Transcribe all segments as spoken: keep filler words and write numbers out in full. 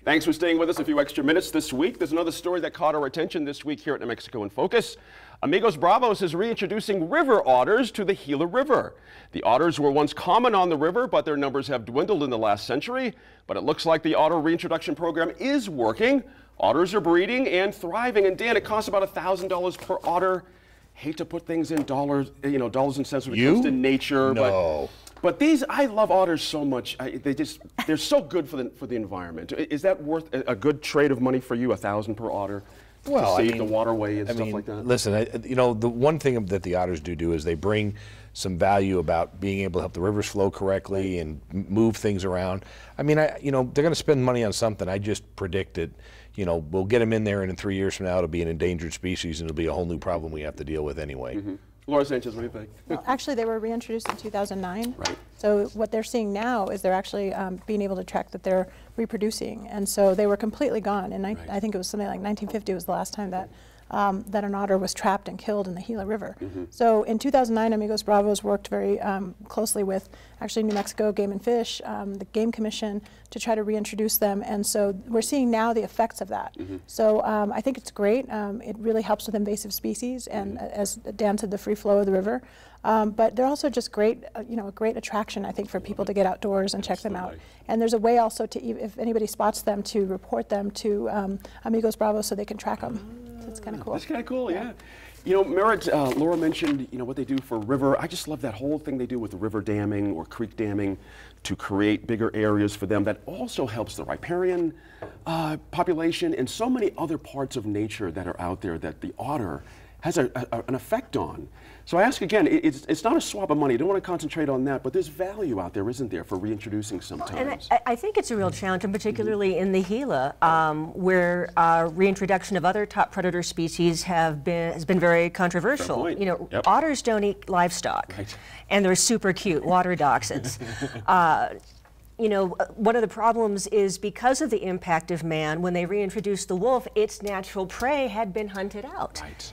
Thanks for staying with us a few extra minutes this week. There's another story that caught our attention this week here at New Mexico in Focus. Amigos Bravos is reintroducing river otters to the Gila River. The otters were once common on the river, but their numbers have dwindled in the last century. But it looks like the otter reintroduction program is working. Otters are breeding and thriving. And Dan, it costs about one thousand dollars per otter. Hate to put things in dollars, you know, dollars and cents when it comes to nature. No. But But these, I love otters so much. I, they just, they're so good for the for the environment. Is that worth a, a good trade of money for you? A thousand per otter well, to save I mean, the waterway and I stuff mean, like that. Listen, I, you know, the one thing that the otters do do is they bring some value about being able to help the rivers flow correctly and move things around. I mean, I, you know, they're going to spend money on something. I just predict that, you know, we'll get them in there, and in three years from now, it'll be an endangered species, and it'll be a whole new problem we have to deal with anyway. Mm-hmm. Laura Sanchez, what do you think? Well, actually, they were reintroduced in two thousand nine. Right. So what they're seeing now is they're actually um, being able to track that they're reproducing. And so they were completely gone. And I, Right. I think it was something like nineteen fifty was the last time that um, that an otter was trapped and killed in the Gila River. Mm-hmm. So in two thousand nine, Amigos Bravos worked very um, closely with actually New Mexico Game and Fish, um, the Game Commission, to try to reintroduce them. And so we're seeing now the effects of that. Mm-hmm. So um, I think it's great. Um, it really helps with invasive species and, mm-hmm. as Dan said, the free flow of the river. Um, but they're also just great, uh, you know, a great attraction, I think, for people to get outdoors and check Absolutely. them out. And there's a way also to, if anybody spots them, to report them to um, Amigos Bravos so they can track them. So it's kind of cool. That's kind of cool, yeah. yeah. You know, Merritt, uh, Laura mentioned, you know, what they do for river. I just love that whole thing they do with the river damming or creek damming to create bigger areas for them. That also helps the riparian uh, population and so many other parts of nature that are out there that the otter has a, a, an effect on. So I ask again, it, it's, it's not a swap of money. I don't want to concentrate on that, but there's value out there, isn't there, for reintroducing sometimes? And I, I think it's a real challenge, and particularly mm-hmm. in the Gila, um, where uh, reintroduction of other top predator species have been has been very controversial. You know, yep. otters don't eat livestock, right. and they're super cute, water dachshunds. uh, You know, one of the problems is because of the impact of man, when they reintroduced the wolf, its natural prey had been hunted out. Right.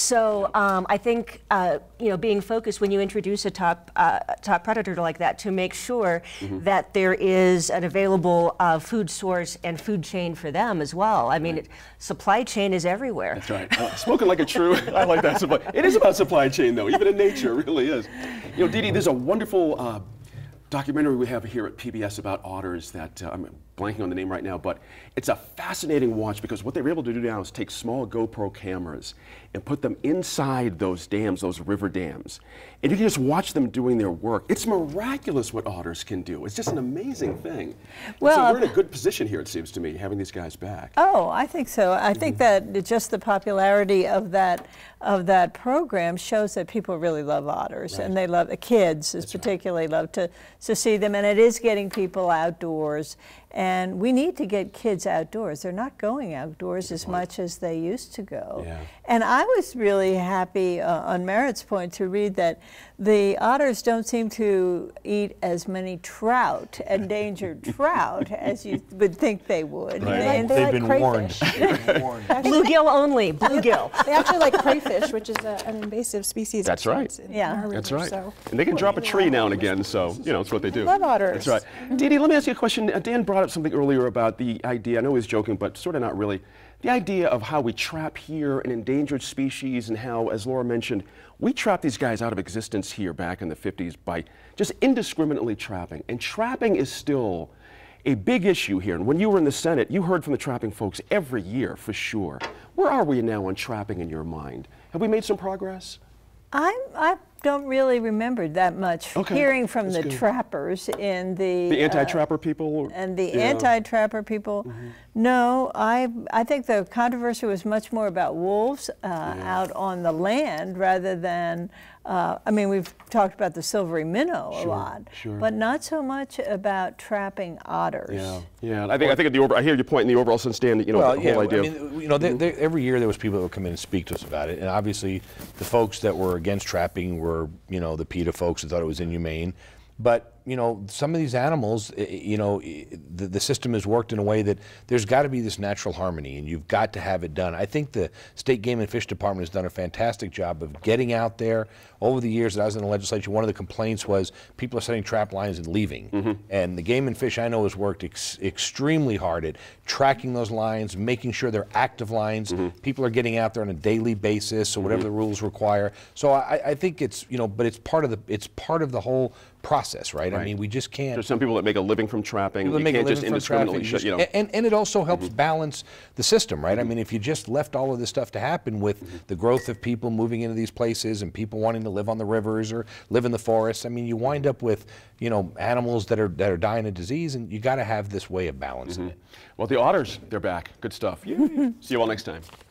So um, I think uh, you know, being focused when you introduce a top uh, top predator like that, to make sure mm-hmm. that there is an available uh, food source and food chain for them as well. I mean, right. it, supply chain is everywhere. That's right. Uh, spoken like a true. I like that supply. It is about supply chain, though. Even in nature, it really is. You know, Dee Dee, there's a wonderful uh, documentary we have here at P B S about otters that uh, I'm blanking on the name right now, but it's a fascinating watch because what they were able to do now is take small GoPro cameras and put them inside those dams, those river dams. And you can just watch them doing their work. It's miraculous what otters can do. It's just an amazing thing. Well, so we're in a good position here, it seems to me, having these guys back. Oh, I think so. I think mm-hmm. that just the popularity of that of that program shows that people really love otters, right. and they love the kids, is particularly right. love to to see them, and it is getting people outdoors. And we need to get kids outdoors. They're not going outdoors as much as they used to go. Yeah. And I was really happy uh, on Merritt's point to read that the otters don't seem to eat as many trout, endangered trout, as you would think they would. Right. They, They've they like been crayfish. warned. Bluegill only, bluegill. They actually like crayfish, which is a, an invasive species. That's right. In yeah, our river, that's right. So. And they can drop a tree now and again, so you know it's what they do. I love otters. That's right. Dee Dee, let me ask you a question. Uh, Dan brought up something earlier about the idea. I know he was joking, but sort of not really. The idea of how we trap here an endangered species and how, as Laura mentioned, we trapped these guys out of existence here back in the fifties by just indiscriminately trapping. And trapping is still a big issue here. And when you were in the Senate, you heard from the trapping folks every year for sure. Where are we now on trapping in your mind? Have we made some progress? I, I don't really remember that much okay. hearing from That's the good. trappers in the The anti-trapper uh, people? And the yeah. anti-trapper people. Mm-hmm. No, I I think the controversy was much more about wolves uh, yeah. out on the land rather than, uh, I mean, we've talked about the silvery minnow sure, a lot, sure. but not so much about trapping otters. Yeah, yeah. I think I think at the over, I hear your point in the overall sense, Dan. You know, well, the yeah, whole idea. I mean, you know, they, they, every year there was people that would come in and speak to us about it, and obviously the folks that were against trapping were, you know, the PETA folks that thought it was inhumane. But you know, some of these animals, you know, the, the system has worked in a way that there's got to be this natural harmony, and you've got to have it done. I think the State Game and Fish Department has done a fantastic job of getting out there. Over the years that I was in the legislature, one of the complaints was people are setting trap lines and leaving. Mm-hmm. And the Game and Fish, I know, has worked ex extremely hard at tracking those lines, making sure they're active lines. Mm-hmm. People are getting out there on a daily basis, or whatever mm-hmm. the rules require. So I, I think it's, you know, but it's part of the, it's part of the whole process, right? right? I mean, we just can't. There's some people that make a living from trapping. You can't just indiscriminately shut, you know. And, and it also helps mm-hmm. balance the system, right? Mm-hmm. I mean, if you just left all of this stuff to happen with mm-hmm. the growth of people moving into these places and people wanting to live on the rivers or live in the forests, I mean, you wind up with, you know, animals that are that are dying of disease, and you got to have this way of balancing mm-hmm. it. Well, the otters, they're back. Good stuff. See you all next time.